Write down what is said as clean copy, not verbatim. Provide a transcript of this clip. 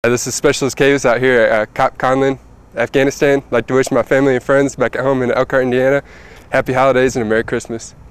This is Specialist Kavas out here at Cap Conlin, Afghanistan. I'd like to wish my family and friends back at home in Elkhart, Indiana, happy holidays and a Merry Christmas.